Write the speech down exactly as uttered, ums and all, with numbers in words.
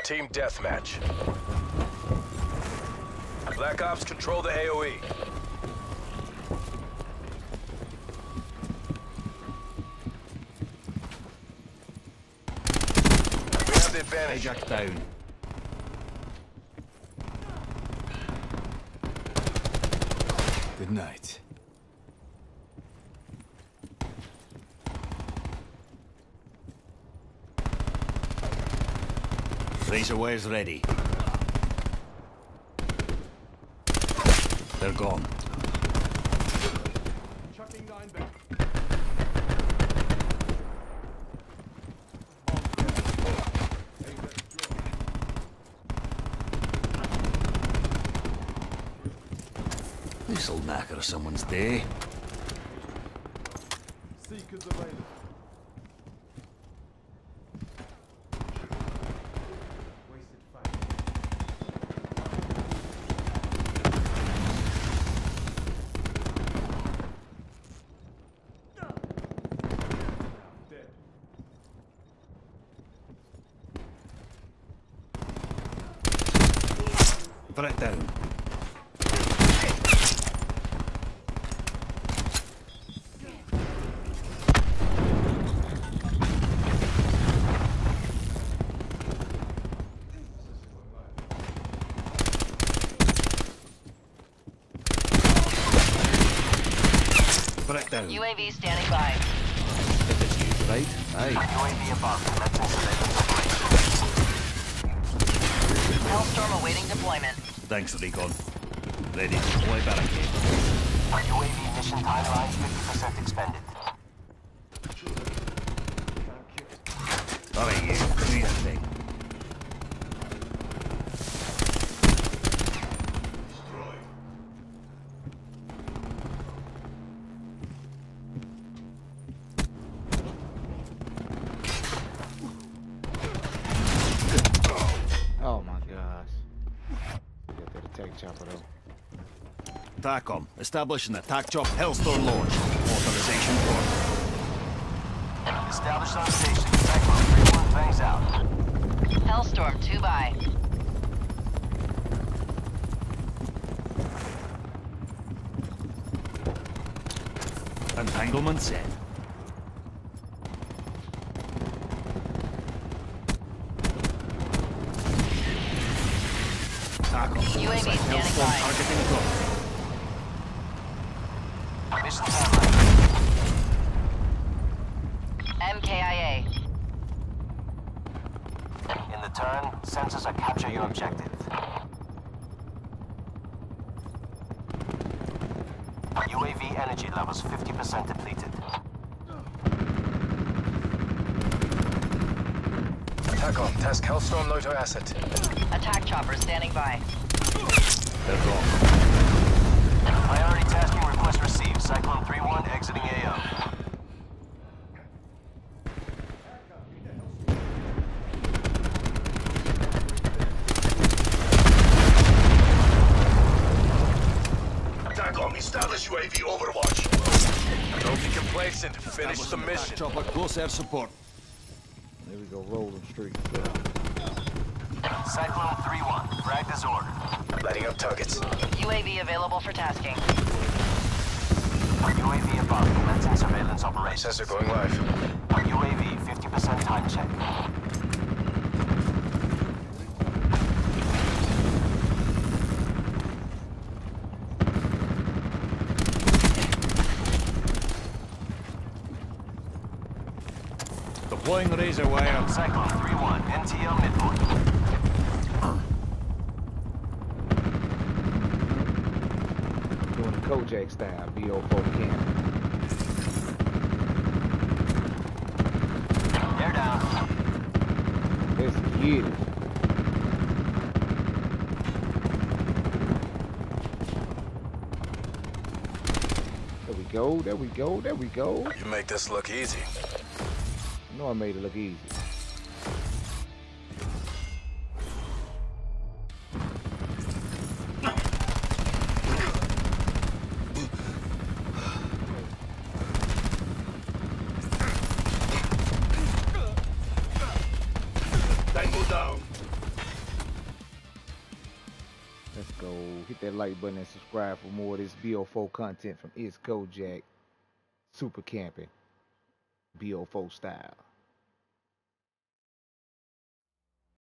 Team deathmatch. Black Ops control the A O E. We have the advantage. Ajax down. Good night. Razor wire's ready. They're gone. Chucking nine back. This'll knacker someone's day. Seekers available. Wasted fire. Dead. Threat down. Threat down. U A V standing by. If it's you, right? Aye. U A V above. That's installation. Hellstorm awaiting deployment. Thanks, Recon. Ready to deploy barricade. U A V mission timeline fifty percent expended. Alright, you. Do your thing. Oh my gosh. Got that attack chopper though. TACOM, establishing attack chop Hellstorm launch. Authorization for. Established on station. Cyclone three one fangs out. Hellstorm two by. Entanglement set. TACOM. U A V standing Hellstorm by. targeting drone. Mission timeline. M K I A. In the turn, sensors are capture your objective. U A V energy levels fifty percent depleted. TACOM, task Hellstorm Loto asset. Attack chopper standing by. They're gone. Priority tasking request received. Cyclone three one exiting A O. TACOM, establish U A V overwatch. Don't be complacent. Finish the mission. Attack chopper, close air support. There we go, rolling streak. Cyclone three one, fragged as ordered. Lighting up targets. U A V available for tasking. U A V above, commencing surveillance operations. Sensor going live. U A V fifty percent time check. Deploying razor wire. Cyclone three one, N T L midpoint. Doing the Kojak style, B O four camp. They're down. Let's get it. There we go, there we go, there we go. You make this look easy. I know I made it look easy. Tango down. Let's go. Hit that like button and subscribe for more of this B O four content from It's Kojak. Super camping. B O four style.